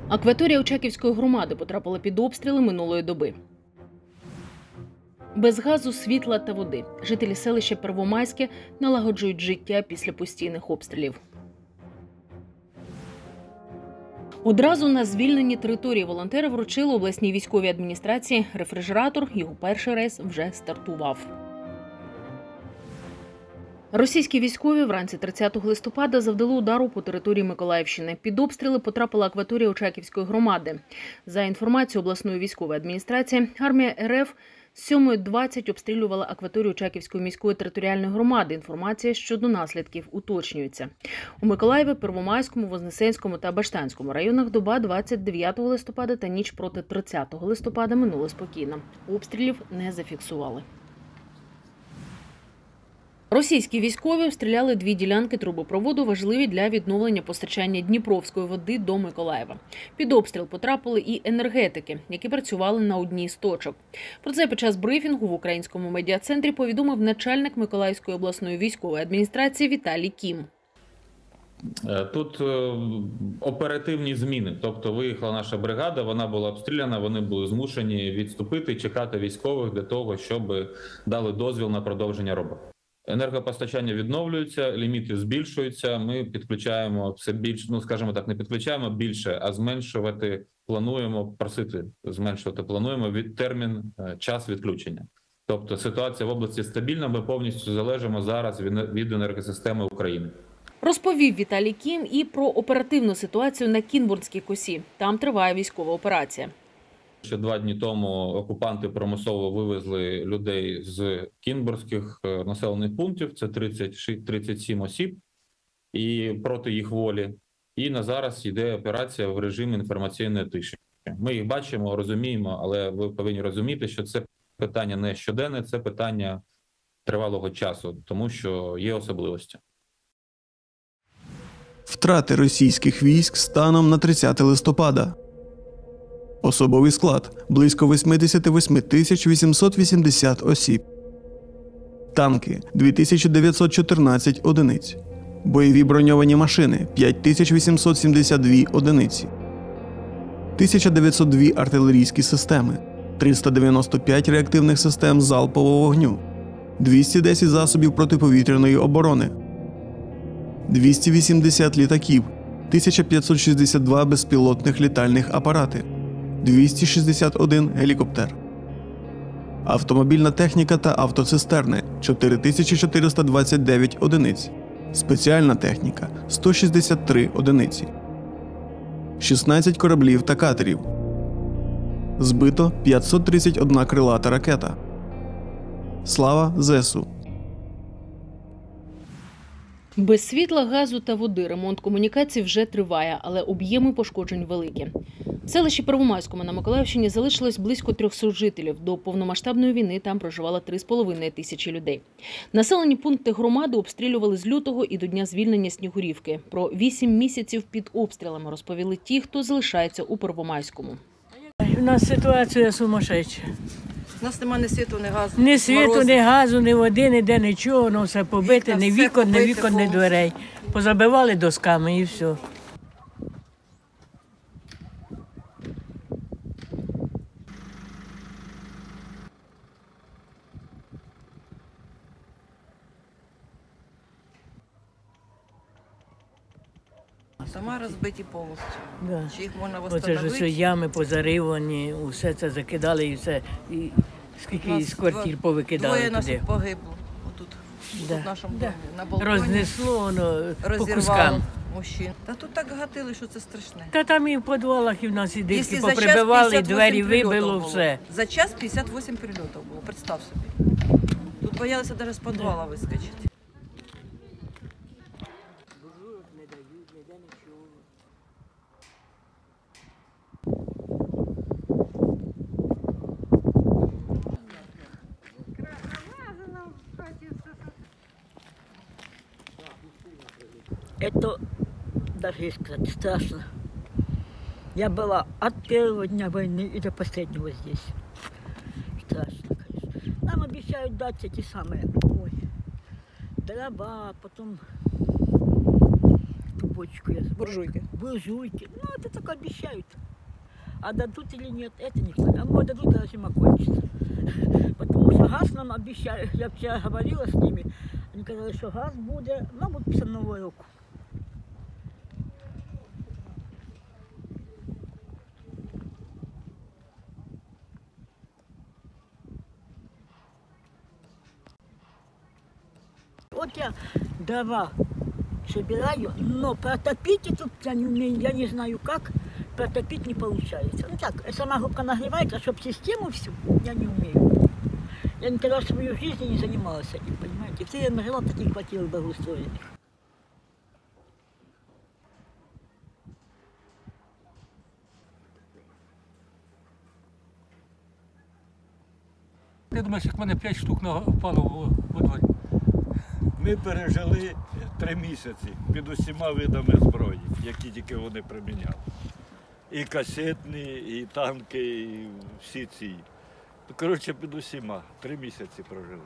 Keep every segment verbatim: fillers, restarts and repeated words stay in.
Акваторія Очаківської громади потрапила під обстріли минулої доби. Без газу, світла та води. Жителі селища Первомайське налагоджують життя після постійних обстрілів. Одразу на звільненій території волонтери вручили обласній військовій адміністрації рефрижератор. Його перший рейс вже стартував. Російські військові вранці тридцятого листопада завдали удару по території Миколаївщини. Під обстріли потрапила акваторія Очаківської громади. За інформацією обласної військової адміністрації, армія РФ з сьомої двадцять обстрілювала акваторію Очаківської міської територіальної громади. Інформація щодо наслідків уточнюється. У Миколаєві, Первомайському, Вознесенському та Баштанському районах доба двадцять дев'ятого листопада та ніч проти тридцятого листопада минула спокійно. Обстрілів не зафіксували. Російські військові обстріляли дві ділянки трубопроводу, важливі для відновлення постачання дніпровської води до Миколаєва. Під обстріл потрапили і енергетики, які працювали на одній з точок. Про це під час брифінгу в українському медіа-центрі повідомив начальник Миколаївської обласної військової адміністрації Віталій Кім. Тут оперативні зміни, тобто виїхала наша бригада, вона була обстріляна, вони були змушені відступити і чекати військових для того, щоб дали дозвіл на продовження роботи. Енергопостачання відновлюється, ліміти збільшуються, ми підключаємо все більше, ну скажімо так, не підключаємо більше, а зменшувати плануємо, просити зменшувати плануємо від термін, час відключення. Тобто ситуація в області стабільна, ми повністю залежимо зараз від енергосистеми України. Розповів Віталій Кім і про оперативну ситуацію на Кінбурнській косі. Там триває військова операція. Ще два дні тому окупанти примусово вивезли людей з кінбурзьких населених пунктів, це тридцять, тридцять сім осіб, і проти їх волі. І на зараз йде операція в режимі інформаційної тиші. Ми їх бачимо, розуміємо, але ви повинні розуміти, що це питання не щоденне, це питання тривалого часу, тому що є особливості. Втрати російських військ станом на тридцяте листопада. Особовий склад – близько вісімдесят вісім тисяч вісімсот вісімдесят осіб. Танки – дві тисячі дев'ятсот чотирнадцять одиниць. Бойові броньовані машини – п'ять тисяч вісімсот сімдесят дві одиниці. тисяча дев'ятсот дві артилерійські системи, триста дев'яносто п'ять реактивних систем залпового вогню, двісті десять засобів протиповітряної оборони, двісті вісімдесят літаків, тисяча п'ятсот шістдесят два безпілотних літальних апарати, двісті шістдесят один гелікоптер. Автомобільна техніка та автоцистерни – чотири тисячі чотириста двадцять дев'ять одиниць. Спеціальна техніка – сто шістдесят три одиниці. шістнадцять кораблів та катерів. Збито п'ятсот тридцять одна крилата ракета. Слава ЗСУ! Без світла, газу та води ремонт комунікацій вже триває, але об'єми пошкоджень великі. В селищі Первомайському на Миколаївщині залишилось близько трьохсот жителів. До повномасштабної війни там проживало три з половиною тисячі людей. Населені пункти громади обстрілювали з лютого і до дня звільнення Снігурівки. Про вісім місяців під обстрілами розповіли ті, хто залишається у Первомайському. У нас ситуація сумасшедша. У нас немає ні світу, ні газу. Ні світу, ні газу, ні води, ніде нічого, воно все побите, ні вікон, ні вікон, ні дверей. Позабивали досками і все. Сама розбиті повністю. Да. Чи їх можна Оце ж встановити? усе ями позаривані, усе це закидали і все. І скільки з квартир повикидали Двоє туди. наших погибло. Отут, Да. тут в нашому Да. домі, на балконі. Рознесло воно по Розірвало кускам. мужчин. Та тут так гатили, що це страшне. Та там і в підвалах, і в нас і диски Якщо за час поприбивали, і п'ятдесят двері вісім прильотів вибило, було. все. За час п'ятдесят вісім прильотів було, представ собі. Тут боялися навіть з підвала вискочити. Это даже сказать страшно. Я была от первого дня войны и до последнего здесь. Страшно, конечно. Нам обещают дать эти самые, ой, дрова, потом бочку. Я... Буржуйки. Буржуйки. Ну, это только обещают. А дадут или нет, это не понятно. А может дадут, когда зима кончится. Потому что газ нам обещали. Я вчера говорила с ними. Они сказали, что газ будет, мабуть, після Нового року. Вот я дрова собираю, но протопить тут я не умею, я не знаю как, протопить не получается. Ну так, сама губка нагревается, а чтобы систему всю я не умею. Я никогда в свою жизнь не занималась этим, понимаете. Все я нажила в таких квартирах благоустроенных. Ти думаєш, як в мене п'ять штук впало во дворі? Ми пережили три місяці під усіма видами зброї, які тільки вони приміняли. І касетні, і танки, і всі ці. Коротше, під усіма. Три місяці прожили.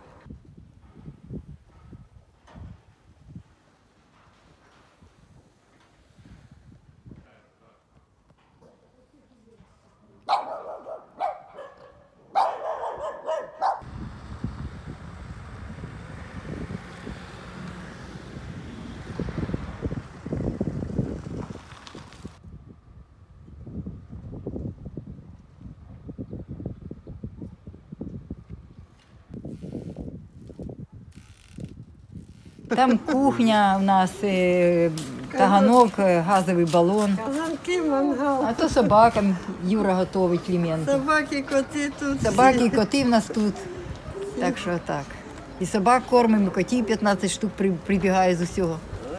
Там кухня у нас, е, таганок, е, газовий балон. Казанки, мангал. А то собакам Юра готовить Клімент. Собаки, коти тут. Собаки і коти в нас тут. Так що так. І собак кормимо, і котів п'ятнадцять штук при- прибігає з усього.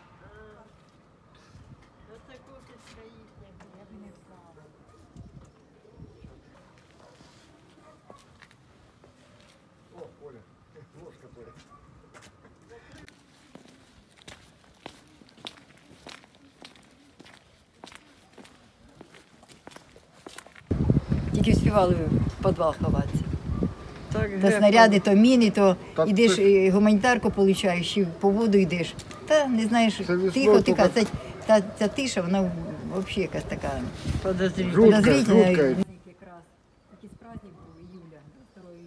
Тільки вспівали в підвал ховатися. Так, То снаряди, то міни, то йдеш і гуманітарку получаєш, і по воду йдеш. Та не знаєш, тихо, тихо. Ця, та, ця тиша, вона взагалі якась така подозрительно. подозрительна. Якраз якийсь праздник був, июля, второй.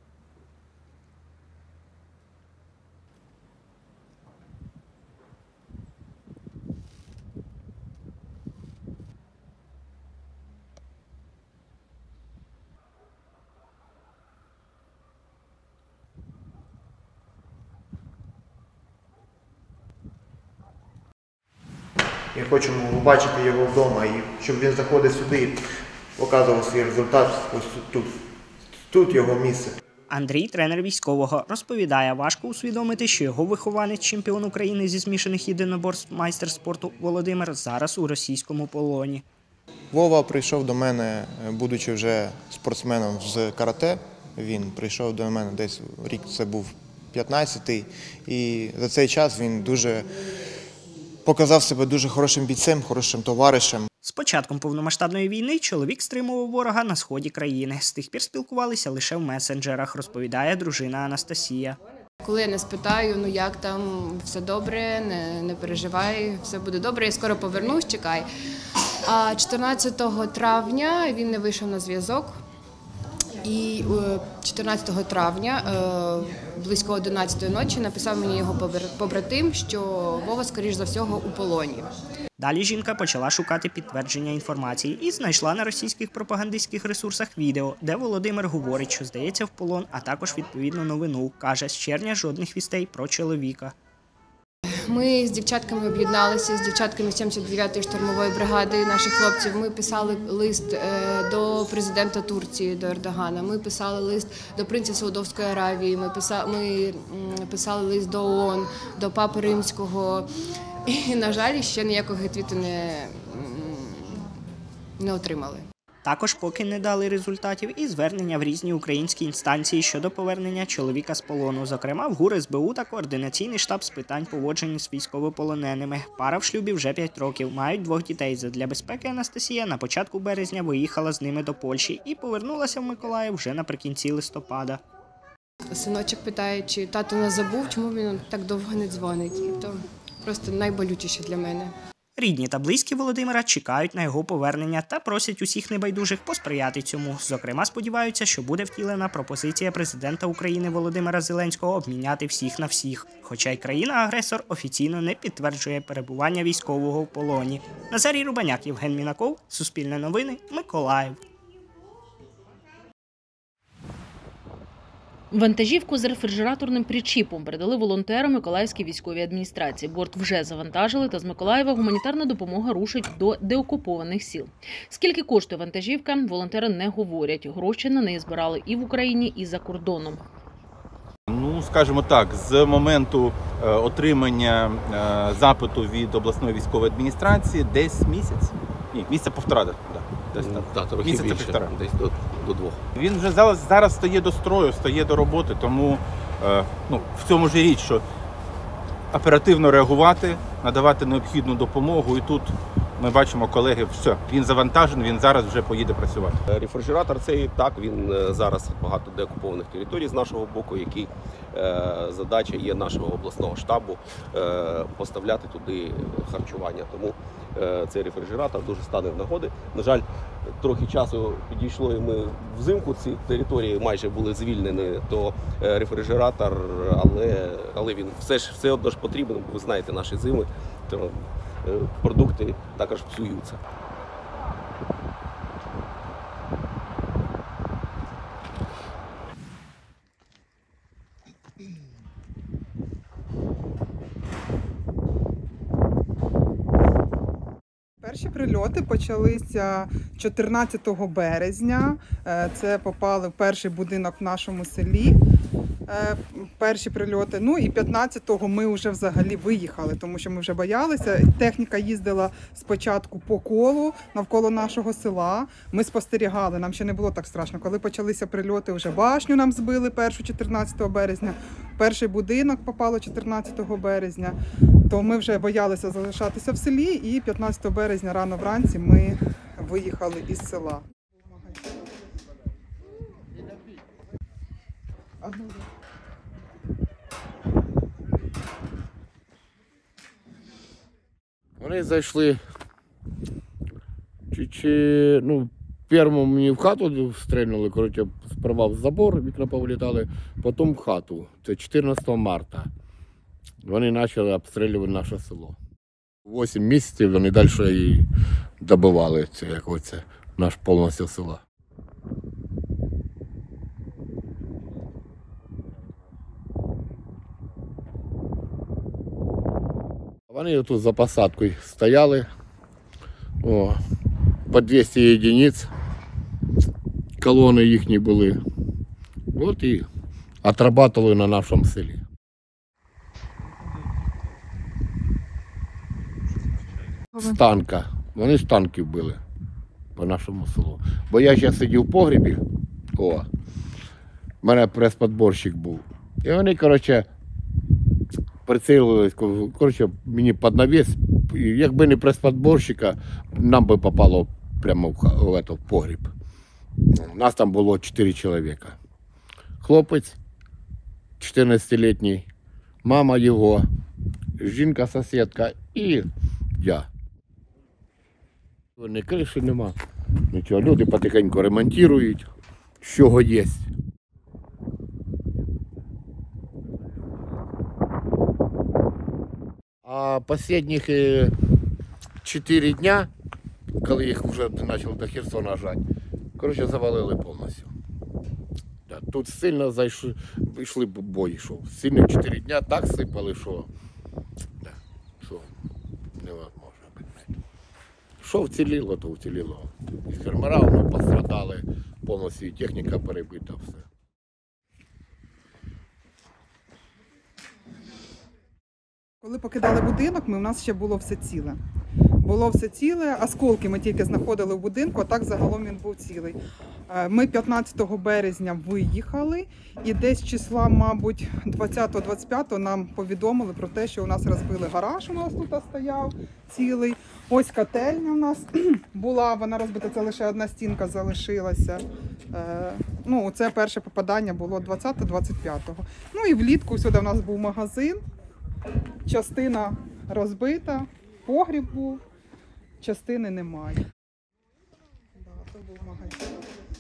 Ми хочемо побачити його вдома, і щоб він заходив сюди і показував свій результат. Ось тут, тут його місце. Андрій, тренер військового, розповідає, важко усвідомити, що його вихованець, чемпіон України зі змішаних єдиноборств, майстер спорту Володимир, зараз у російському полоні. Вова прийшов до мене, будучи вже спортсменом з карате. Він прийшов до мене десь рік, це був п'ятнадцятий, і за цей час він дуже показав себе дуже хорошим бійцем, хорошим товаришем. З початком повномасштабної війни чоловік стримував ворога на сході країни. З тих пір спілкувалися лише в месенджерах, розповідає дружина Анастасія. Коли я не спитаю, ну як там, все добре, не, не переживай, все буде добре, я скоро повернусь, чекай. А чотирнадцятого травня він не вийшов на зв'язок. І чотирнадцятого травня, близько одинадцятої ночі, написав мені його побратим, що Вова, скоріш за всього, у полоні. Далі жінка почала шукати підтвердження інформації і знайшла на російських пропагандистських ресурсах відео, де Володимир говорить, що здається в полон, а також відповідну новину. Каже, з червня жодних вістей про чоловіка. Ми з дівчатками об'єдналися, з дівчатками сімдесят дев'ятої штурмової бригади наших хлопців. Ми писали лист до президента Турції, до Ердогана. Ми писали лист до принца Саудовської Аравії. Ми писали, ми писали лист до ООН, до Папи Римського. І, на жаль, ще ніякого відповіді не, не отримали. Також поки не дали результатів і звернення в різні українські інстанції щодо повернення чоловіка з полону. Зокрема, в ГУР ес бе у та Координаційний штаб з питань поводження з військовополоненими. Пара в шлюбі вже п'ять років, мають двох дітей. Задля безпеки Анастасія на початку березня виїхала з ними до Польщі і повернулася в Миколаїв вже наприкінці листопада. Синочок питає, чи тато нас забув, чому він так довго не дзвонить. І то просто найболючіше для мене. Рідні та близькі Володимира чекають на його повернення та просять усіх небайдужих посприяти цьому. Зокрема, сподіваються, що буде втілена пропозиція президента України Володимира Зеленського обміняти всіх на всіх. Хоча й країна-агресор офіційно не підтверджує перебування військового в полоні. Назарій Рубаняк, Євген Мінаков, Суспільне новини, Миколаїв. Вантажівку з рефрижераторним причіпом передали волонтерам Миколаївській військовій адміністрації. Борт вже завантажили, та з Миколаєва гуманітарна допомога рушить до деокупованих сіл. Скільки коштує вантажівка, волонтери не говорять. Гроші на неї збирали і в Україні, і за кордоном. Ну, скажімо так, з моменту е, отримання е, запиту від обласної військової адміністрації десь місяць. Ні, місяця півтора. Да. Десь так. Да, трохи місяця більше, півтора. десь до, до двох. Він вже зараз, зараз стає до строю, стає до роботи, тому е, ну, в цьому ж і річ, що оперативно реагувати, надавати необхідну допомогу. І тут ми бачимо, колеги, все, він завантажений, він зараз вже поїде працювати. Рефрижератор цей, так, він зараз багато деокупованих територій з нашого боку, які е, задача є нашого обласного штабу е, поставляти туди харчування. Тому е, цей рефрижератор дуже стане в нагоди. На жаль, трохи часу підійшло, і ми взимку ці території майже були звільнені, то е, рефрижератор, але, але він все ж все одно ж потрібен, бо ви знаєте, наші зими, то продукти також псуються. Перші прильоти почалися чотирнадцятого березня. Це попали в перший будинок в нашому селі. Перші прильоти. Ну і п'ятнадцятого ми вже взагалі виїхали, тому що ми вже боялися. Техніка їздила спочатку по колу навколо нашого села. Ми спостерігали, нам ще не було так страшно. Коли почалися прильоти, вже башню нам збили першу чотирнадцятого березня. Перший будинок попало чотирнадцятого березня. То ми вже боялися залишатися в селі, і п'ятнадцятого березня рано вранці ми виїхали із села. Вони зайшли, чи, чи, ну, першому мені в хату стрельнули, коротше, сперва в забор, вікна повилітали, потім в хату. Це чотирнадцятого марта. Вони почали обстрілювати наше село. Вісім місяців вони далі і добивали це, як оце, наш повністю село. Вони тут за посадкою стояли, о, по двісті одиниць, колони їхні були. От і отрабатували на нашому селі. З танка. Вони з танків били по нашому селу. Бо я ще сидів в погребі, о, в мене прес-подборщик був. І вони, коротше, прицілились, коротше, мені під навіс, якби не прес-подборщика, нам би попало прямо в, в, в погріб. У нас там було чотири чоловіка. Хлопець чотирнадцятилітній, мама його, жінка-сусідка і я. Ні криші нема, нічого. Люди потихеньку ремонтують, з чого є. А останніх чотири дня, коли їх вже почали до Херсона жати, коротше, завалили повністю. Тут сильно зайшли, йшли бой, йшов. Сильно чотири дня так сипали, що, що невозможно. Що вціліло, то вціліло. І фермера воно пострадали, повністю і техніка перебита, все. Коли покидали будинок, ми, у нас ще було все ціле. Було все ціле, осколки ми тільки знаходили в будинку, а так загалом він був цілий. Ми п'ятнадцятого березня виїхали і десь числа, мабуть, двадцятого-двадцять п'ятого нам повідомили про те, що у нас розбили гараж, у нас тут стояв цілий. Ось котельня у нас була, вона розбита, це лише одна стінка залишилася. Ну, це перше попадання було двадцятого-двадцять п'ятого. Ну і влітку сюди у нас був магазин, частина розбита, погріб був. частини немає. Да, то був магазин.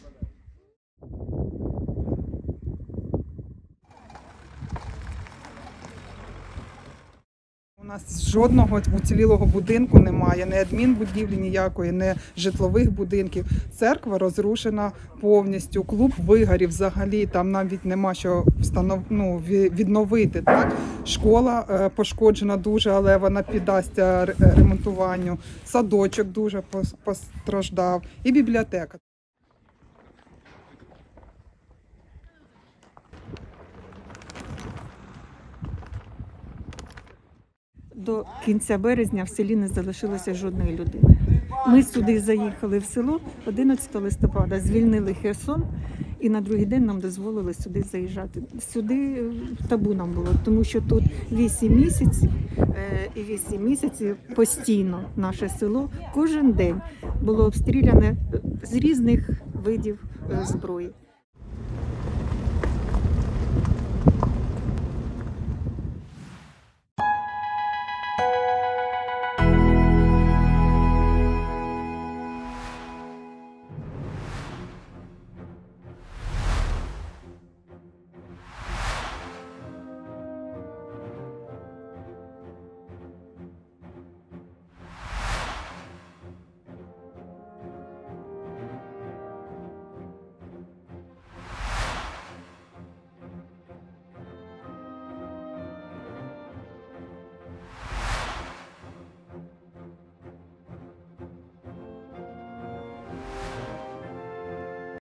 У нас жодного уцілілого будинку немає, ні адмінбудівлі ніякої, ні житлових будинків. Церква розрушена повністю, клуб вигорів взагалі, там навіть нема що встанов... ну, відновити. Так? Школа пошкоджена дуже, але вона піддасться ремонтуванню. Садочок дуже постраждав і бібліотека. До кінця березня в селі не залишилося жодної людини. Ми сюди заїхали в село одинадцятого листопада, звільнили Херсон, і на другий день нам дозволили сюди заїжджати. Сюди табу нам було, тому що тут вісім місяців, і вісім місяців постійно наше село кожен день було обстріляне з різних видів зброї.